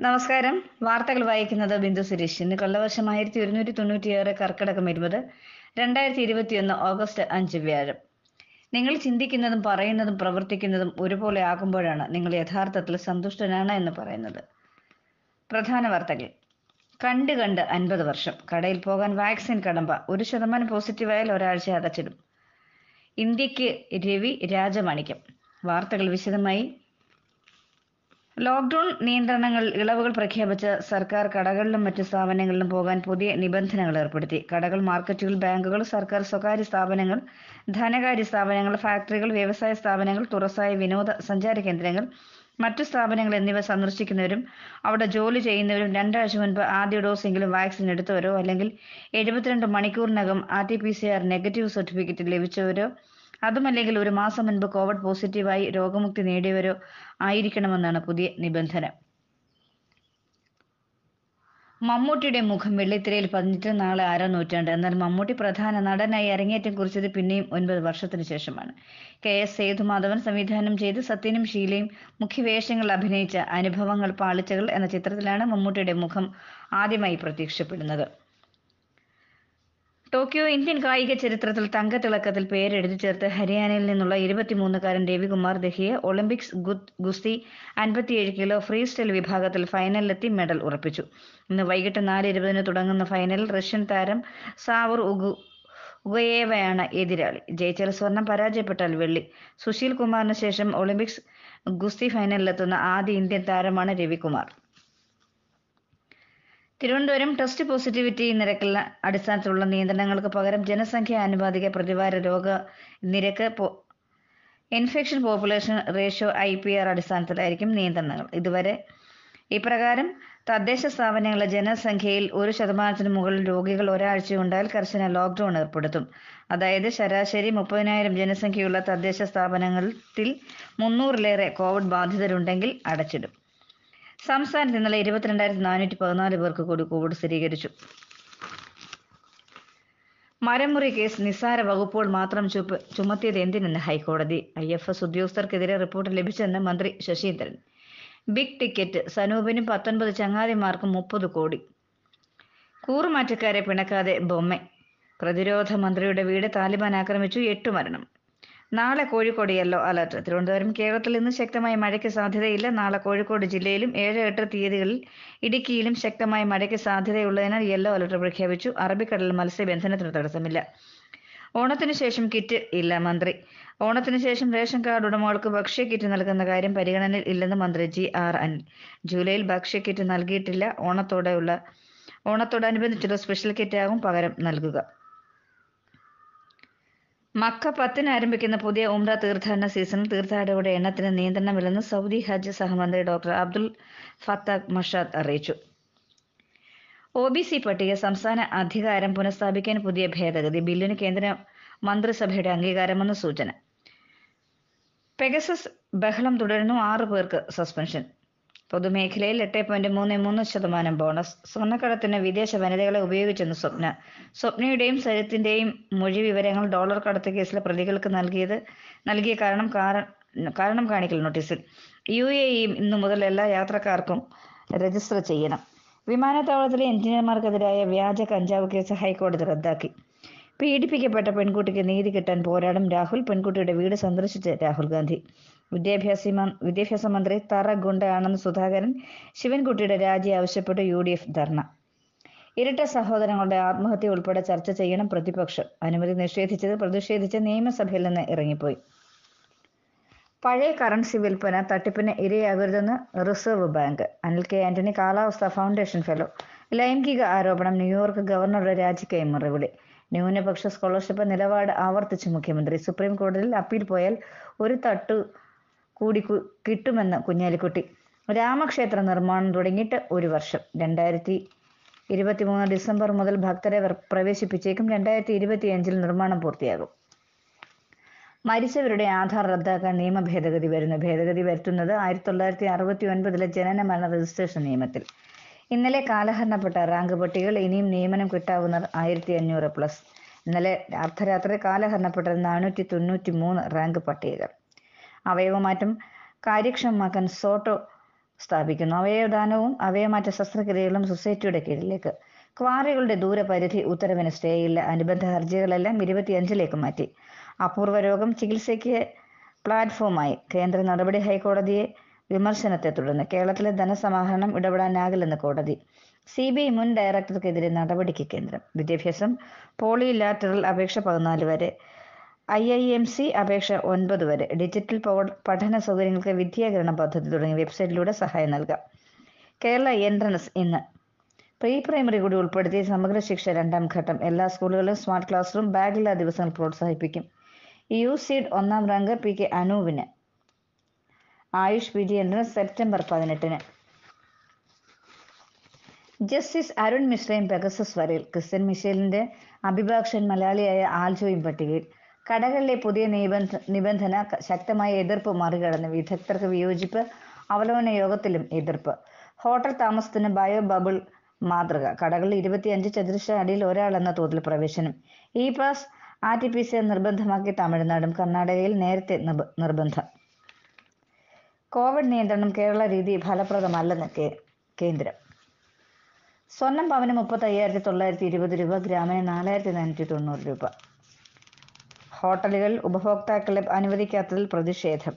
നമസ്കാരം. വാർത്തകൾ വായിക്കുന്നത് ബിന്ദു സുരേഷ്. ഇന്ന് കൊല്ലവർഷം 1196 കർക്കിടകം 20, 2021 ഓഗസ്റ്റ് 5 വ്യാഴം. നിങ്ങൾ ചിന്തിക്കുന്നതും പറയുന്നതും പ്രവർത്തിക്കുന്നതും ഒരുപോലെ ആകുമ്പോഴാണ് നിങ്ങൾ യഥാർത്ഥത്തിൽ സന്തുഷ്ടനാണ് എന്ന് പറയുന്നത്. പ്രധാന വാർത്തകൾ. കണ്ട് 50 വർഷം. കടയിൽ പോകാൻ വാക്സിൻ കടമ്പ. 1% പോസിറ്റീവായാൽ ഒരാഴ്ച അടച്ചിടും. ഇന്ത്യക്ക് രവി രാജമാണിക്യം. വാർത്തകൾ വിശദമായി. ലോക്ക്ഡൌൺ ഇളവുകൾ പ്രഖ്യാപിച്ച സർക്കാർ കടകളിലും മറ്റു സ്ഥാപനങ്ങളിലും പോകാൻ പുതിയ നിബന്ധനകൾ ഏർപ്പെടുത്തി. കടകൾ, മാർക്കറ്റുകൾ, ബാങ്കുകൾ, സർക്കാർ സ്വകാര്യ സ്ഥാപനങ്ങൾ, ധനകാര്യ സ്ഥാപനങ്ങൾ, ഫാക്ടറികൾ, വ്യവസായ സ്ഥാപനങ്ങൾ, തുറസായ വിനോദ സഞ്ചാര കേന്ദ്രങ്ങൾ, മറ്റു സ്ഥാപനങ്ങൾ എന്നിവ സന്ദർശിക്കുന്നവരും അവിടെ ജോലി ചെയ്യുന്നവരും 2 ആഴ്ച മുൻപ് ആദ്യ ഡോസെങ്കിലും വാക്സിൻ എടുത്തവരോ അല്ലെങ്കിൽ 72 മണിക്കൂറിനകം RT-PCR നെഗറ്റീവ് സർട്ടിഫിക്കറ്റ് ലഭിച്ചവരോ അതുമല്ലെങ്കിൽ 1 മാസം മുൻപ് കോവിഡ് പോസിറ്റീവായി രോഗമുക്തി നേടിയവരോ ആയിരിക്കണമെന്നാണ് പുതിയ നിബന്ധന. മമ്മൂട്ടിയുടെ മുഖം വെള്ളിത്തിരയിൽ പതിഞ്ഞിട്ട് നാളെ നൂറ്റാണ്ട്. എന്നാൽ മമ്മൂട്ടി പ്രധാന നടനായി അരങ്ങേറ്റം കുറിച്ചത് പിന്നെയും 9 വർഷത്തിന് ശേഷമാണ്. KS സേതുമാധവൻ സംവിധാനം ചെയ്ത് സത്യനും ഷീലയും മുഖ്യവേഷങ്ങൾ അഭിനയിച്ച അനുഭവങ്ങൾ പാളിച്ചകൾ എന്ന ചിത്രത്തിലാണ് മമ്മൂട്ടിയുടെ മുഖം ആദ്യമായി പ്രത്യക്ഷപ്പെടുന്നത്. ടോക്കിയോ ഇന്ത്യൻ കായിക ചരിത്രത്തിൽ തങ്കത്തിളക്കത്തിൽ പേരെഴുതി ചേർത്ത് ഹരിയാനയിൽ നിന്നുള്ള 23-കാരൻ രവികുമാർ ദഹിയ ഒളിമ്പിക്സ് ഗുസ്തി 57 കിലോ ഫ്രീ സ്റ്റൈൽ വിഭാഗത്തിൽ ഫൈനലിലെത്തി മെഡൽ ഉറപ്പിച്ചു. ഇന്ന് വൈകിട്ട് 4:20 തുടങ്ങുന്ന ഫൈനലിൽ റഷ്യൻ താരം സാവർ ഉഗയേവയാണ് എതിരാളി. ജയിച്ചാൽ സ്വർണം, പരാജയപ്പെട്ടാൽ വെള്ളി. സുശീൽ കുമാറിന് ശേഷം ഒളിമ്പിക്സ് ഗുസ്തി ഫൈനലിലെത്തുന്ന ആദ്യ ഇന്ത്യൻ താരമാണ് രവികുമാർ. തിരുവനന്തപുരം ടെസ്റ്റ് പോസിറ്റിവിറ്റി നിരക്കിൽ അടിസ്ഥാനത്തിലുള്ള നിയന്ത്രണങ്ങൾക്ക് പകരം ജനസംഖ്യാ ആനുപാതിക പ്രതിവാര രോഗ നിരക്ക് ഇൻഫെക്ഷൻ പോപ്പുലേഷൻ റേഷ്യോ IPR അടിസ്ഥാനത്തിലായിരിക്കും നിയന്ത്രണങ്ങൾ. ഇപ്രകാരം തദ്ദേശ സ്ഥാപനങ്ങളിലെ ജനസംഖ്യയിൽ 1% മുകളിൽ രോഗികൾ ഒരാഴ്ചയുണ്ടായാൽ കർശന ലോക്ക്ഡൌൺ ഏർപ്പെടുത്തും. അതായത് ശരാശരി 30,000 ജനസംഖ്യയുള്ള തദ്ദേശ സ്ഥാപനങ്ങളിൽ 300-ലേറെ കോവിഡ് ബാധിതരുണ്ടെങ്കിൽ അടച്ചിടും. സംസ്ഥാനത്ത് ഇന്നലെ 22,414 പേർക്ക് കൂടി കോവിഡ് സ്ഥിരീകരിച്ചു. മരമുറി കേസ് നിസ്സാര വകുപ്പുകൾ മാത്രം ചുമത്തിയത് എന്തിനെന്ന് ഹൈക്കോടതി. IFS ഉദ്യോഗസ്ഥർക്കെതിരെ റിപ്പോർട്ട് ലഭിച്ചെന്ന് മന്ത്രി ശശീന്ദ്രൻ. Big ticket. സനൂപിനും 19 ചങ്ങാതിമാർക്കും 30 കോടി. കൂറുമാറ്റക്കാരെ പിണക്കാതെ ബൊമ്മ. പ്രതിരോധ മന്ത്രിയുടെ വീട് താലിബാൻ ആക്രമിച്ചു, 8 മരണം. നാളെ കോഴിക്കോട് യെല്ലോ അലർട്ട്. തിരുവനന്തപുരം, കേരളത്തിൽ ഇന്ന് ശക്തമായ മഴയ്ക്ക് സാധ്യതയില്ല. നാളെ കോഴിക്കോട് ജില്ലയിലും 7, 8 തീയതികളിൽ ഇടുക്കിയിലും ശക്തമായ മഴയ്ക്ക് സാധ്യതയുള്ളതിനാൽ യെല്ലോ അലർട്ട് പ്രഖ്യാപിച്ചു. അറബിക്കടലിൽ മത്സ്യബന്ധനത്തിന് തടസ്സമില്ല. ഓണത്തിന് ശേഷം കിറ്റ് ഇല്ല. മന്ത്രി. ഓണത്തിന് ശേഷം റേഷൻ കാർഡ് ഉടമകൾക്ക് ഭക്ഷ്യക്കിറ്റ് നൽകുന്ന കാര്യം പരിഗണനയിൽ ഇല്ലെന്ന് മന്ത്രി GR അനിൽ. ജൂലൈയിൽ ഭക്ഷ്യക്കിറ്റ് നൽകിയിട്ടില്ല. ഓണത്തോടനുബന്ധിച്ചുള്ള സ്പെഷ്യൽ കിറ്റാകും പകരം നൽകുക. മക്ക 10-ന് ആരംഭിക്കുന്ന പുതിയ ഉംറ തീർത്ഥാടന സീസണിൽ തീർത്ഥാടകരുടെ എണ്ണത്തിന് നിയന്ത്രണമില്ലെന്ന് സൗദി ഹജ്ജ് സഹമന്ത്രി ഡോക്ടർ അബ്ദുൽ ഫത്താഖ് മഷാദ് അറിയിച്ചു. OBC പട്ടിക സംസ്ഥാന അധികാരം പുനഃസ്ഥാപിക്കാൻ പുതിയ ഭേദഗതി. ബില്ലിന് കേന്ദ്ര മന്ത്രിസഭയുടെ അംഗീകാരമെന്ന് സൂചന. പെഗസസ് ബഹളം തുടരുന്നു. 6 പേർക്ക് സസ്പെൻഷൻ. പൊതുമേഖലയിൽ 8.33% ബോണസ്. സ്വർണ്ണക്കടത്തിന് വിദേശ വനിതകളെ ഉപയോഗിച്ചെന്ന് സ്വപ്നയുടെയും സരിത്തിന്റെയും മൊഴി വിവരങ്ങൾ ഡോളർ കടത്ത് കേസിലെ പ്രതികൾക്ക് നൽകിയ കാരണം കാണിക്കൽ നോട്ടീസിൽ. UAE ഇന്നു മുതൽ എല്ലാ യാത്രക്കാർക്കും രജിസ്റ്റർ ചെയ്യണം. വിമാനത്താവളത്തിലെ എഞ്ചിനീയർമാർക്കെതിരായ വ്യാജ കഞ്ചാവ് കേസ് ഹൈക്കോടതി റദ്ദാക്കി. പീഡിപ്പിക്കപ്പെട്ട പെൺകുട്ടിക്ക് നീതി കിട്ടാൻ പോരാടും രാഹുൽ. പെൺകുട്ടിയുടെ വീട് സന്ദർശിച്ച് രാഹുൽ ഗാന്ധി. വിദ്യാഭ്യാസ മന്ത്രി തറ ഗുണ്ടയാണെന്ന് സുധാകരൻ. ശിവൻകുട്ടിയുടെ രാജി ആവശ്യപ്പെട്ട് UDF ധർണ. ഇരട്ട സഹോദരങ്ങളുടെ ആത്മഹത്യ ഉൾപ്പെടെ ചർച്ച ചെയ്യണം പ്രതിപക്ഷം. അനുമതി പ്രതിഷേധിച്ച് നിയമസഭയിൽ നിന്ന് ഇറങ്ങിപ്പോയി. പഴയ കറൻസി വിൽപ്പന തട്ടിപ്പിന് ഇരയാകരുതെന്ന് reserve bank. Anil K. Antony കാലാവസ്ഥാ ഫൗണ്ടേഷൻ ഫെലോ. ലൈംഗിക ആരോപണം. ന്യൂയോർക്ക് ഗവർണറുടെ രാജിക്കായി മറുപടി. ന്യൂനപക്ഷ സ്കോളർഷിപ്പ് നിലപാട് ആവർത്തിച്ച് മുഖ്യമന്ത്രി. സുപ്രീം കോടതിയിൽ അപ്പീൽ പോയാൽ ഒരു തട്ടു കൂടി കിട്ടുമെന്ന് കുഞ്ഞാലിക്കുട്ടി. രാമക്ഷേത്ര നിർമ്മാണം തുടങ്ങിയിട്ട് 1 വർഷം. 2023 ഡിസംബർ മുതൽ ഭക്തരെ പ്രവേശിപ്പിച്ചേക്കും. 2025 നിർമ്മാണം പൂർത്തിയാകും. മരിച്ചവരുടെ ആധാർ റദ്ദാക്കാൻ നിയമ ഭേദഗതി വരുന്നു. ഭേദഗതി വരുത്തുന്നത് 1969 ജനന മരണ രജിസ്ട്രേഷൻ നിയമത്തിൽ. ഇന്നലെ കാലഹരണപ്പെട്ട റാങ്ക് പട്ടികകൾ. ഇനിയും നിയമനം കിട്ടാവുന്നവർ 1500+. ഇന്നലെ അർദ്ധരാത്രി കാലഹരണപ്പെട്ടത് 493 റാങ്ക് പട്ടികകൾ. അവയവമാറ്റം കാര്യക്ഷമമാക്കാൻ സോട്ടോ സ്ഥാപിക്കുന്നു. അവയവദാനവും അവയവമാറ്റ ശസ്ത്രക്രിയകളും സൊസൈറ്റിയുടെ കീഴിലേക്ക്. ക്വാറികളുടെ ദൂരപരിധി ഉത്തരവിന് സ്റ്റേയില്ല. അനുബന്ധ ഹർജികളെല്ലാം 25-ലേക്ക് മാറ്റി. അപൂർവ രോഗം ചികിത്സയ്ക്ക് പ്ലാറ്റ്ഫോമായി. കേന്ദ്ര നടപടി ഹൈക്കോടതിയെ വിമർശനത്തെ തുടർന്ന്. കേരളത്തിലെ ധനസമാഹരണം ഇടപെടാനാകില്ലെന്ന് കോടതി. CBI മുൻ ഡയറക്ടർക്കെതിരെ നടപടിക്ക് കേന്ദ്രം. വിദ്യാഭ്യാസം പോളിലാറ്ററൽ അപേക്ഷ 14 വരെ, IIMC അപേക്ഷ 9 വരെ. ഡിജിറ്റൽ പഠന സൗകര്യങ്ങൾക്ക് വിദ്യാകരണം പദ്ധതി തുടങ്ങിയ വെബ്സൈറ്റിലൂടെ സഹായം നൽകാം. കേരള എൻട്രൻസ് ഇന്ന്. പ്രീ പ്രൈമറി കൂടി ഉൾപ്പെടുത്തി സമഗ്ര ശിക്ഷ 2ാം ഘട്ടം. എല്ലാ സ്കൂളുകളിലും സ്മാർട്ട് ക്ലാസ് റൂം, ബാഗില്ലാ ദിവസങ്ങൾ പ്രോത്സാഹിപ്പിക്കും. USEED 1ാം റാങ്ക് PK അനൂപിന്. ആയുഷ് PG എൻട്രൻസ് സെപ്റ്റംബർ 18-ന്. ജസ്റ്റിസ് അരുൺ മിശ്രയും പെഗസസ് വരയിൽ. ക്രിസ്ത്യൻ മിഷേലിന്റെ അഭിഭാഷകൻ മലയാളിയായ ആൽജോയും പട്ടികയിൽ. കടകളിലെ പുതിയ നിബന്ധന ശക്തമായ എതിർപ്പ് മറികടന്ന്. വിദഗ്ധർക്ക് വിയോജിപ്പ്. അവലോകന യോഗത്തിലും എതിർപ്പ്. ഹോട്ടൽ താമസത്തിന് ബയോ ബബിൾ മാതൃക. കടകളിൽ 25 ചതുരശ്ര അടിയിൽ ഒരാളെന്ന തോതിൽ പ്രവേശനം. പാസ് RT-PCR നിർബന്ധമാക്കി തമിഴ്നാടും. കർണാടകയിൽ നേരത്തെ നിർബന്ധം. കോവിഡ് നിയന്ത്രണം കേരള രീതി ഫലപ്രദമല്ലെന്ന് കേന്ദ്രം. സ്വർണം പവന് 35,920 രൂപ, ഗ്രാമിന് 4,490 രൂപ. ഹോട്ടലുകളിൽ ഉപഭോക്താക്കളെ അനുവദിക്കാത്തതിൽ പ്രതിഷേധം.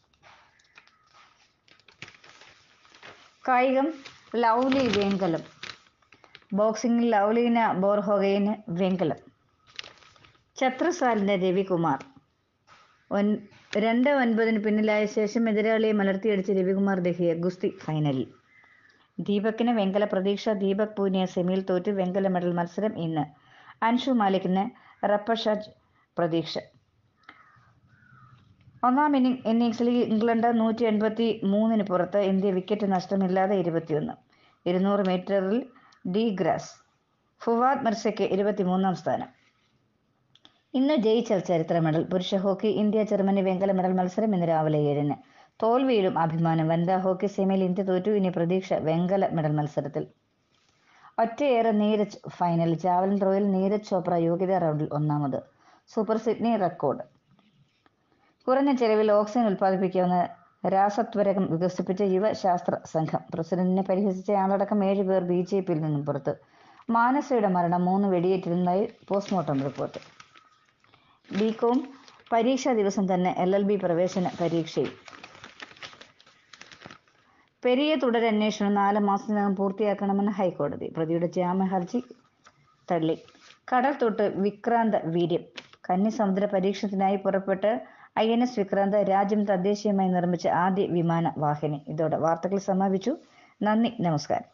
കായികം ലൗലി വെങ്കലം. ബോക്സിംഗിൽ ലൗലീന ബോർഹോഗെയിന് വെങ്കലം. ഛത്രസാലിന്റെ രവികുമാർ 2-9 പിന്നിലായ ശേഷം എതിരാളിയെ മലർത്തിയടിച്ച് രവികുമാർ ദഹിയ ഗുസ്തി ഫൈനലിൽ. ദീപകിന് വെങ്കല പ്രതീക്ഷ. ദീപക് പൂനിയ സെമിയിൽ തോറ്റ്. വെങ്കല മെഡൽ മത്സരം ഇന്ന്. അൻഷു മാലിക്കിന് റപ്പഷാജ് പ്രതീക്ഷ. 1ാം ഇന്നിംഗ്സിൽ ഇംഗ്ലണ്ട് 183-ന് പുറത്ത്. India wicket നഷ്ടമില്ലാതെ 21. 200 മീറ്ററിൽ ഡി ഗ്രാസ്. ഫുവാദ് മിർസയ്ക്ക് 23ാം സ്ഥാനം. ഇന്ന് ജയിച്ചാൽ ചരിത്ര മെഡൽ. പുരുഷ ഹോക്കി ഇന്ത്യ ജർമ്മനി വെങ്കല മെഡൽ മത്സരം ഇന്ന് രാവിലെ 7-ന്. തോൽവിയിലും അഭിമാനം. വനിതാ ഹോക്കി സെമിയിൽ ഇന്ത്യ തോറ്റു. ഇനി പ്രതീക്ഷ വെങ്കല മെഡൽ മത്സരത്തിൽ. ഒറ്റയേറെ നീരജ് ഫൈനൽ. ജാവലിൻ ത്രോയിൽ നീരജ് ചോപ്ര യോഗ്യതാ റൗണ്ടിൽ 1ാമത്. Super Sydney record. കുറഞ്ഞ ചെലവിൽ ഓക്സിജൻ ഉൽപ്പാദിപ്പിക്കാവുന്ന രാസത്വരകം വികസിപ്പിച്ച യുവ ശാസ്ത്ര സംഘം. പ്രസിഡന്റിനെ പരിഹസിച്ച ആളടക്കം 7 പേർ BJP-യിൽ നിന്നും പുറത്ത്. മാനസയുടെ മരണം 3 വെടിയേറ്റിരുന്നതായി പോസ്റ്റ്മോർട്ടം റിപ്പോർട്ട്. BCom പരീക്ഷാ ദിവസം തന്നെ LLB പ്രവേശന പരീക്ഷയും. പെരിയ തുടരന്വേഷണം 4 മാസത്തിനകം പൂർത്തിയാക്കണമെന്ന് ഹൈക്കോടതി. പ്രതിയുടെ ജാമ്യ ഹർജി തള്ളി. കടൽ തൊട്ട് വിക്രാന്ത വീര്യം. കന്യസമുദ്ര പരീക്ഷണത്തിനായി പുറപ്പെട്ട് INS വിക്രാന്ത് രാജ്യം തദ്ദേശീയമായി നിർമ്മിച്ച ആദ്യ വിമാന വാഹിനി. ഇതോടെ വാർത്തകൾ സമാപിച്ചു. നന്ദി, നമസ്കാരം.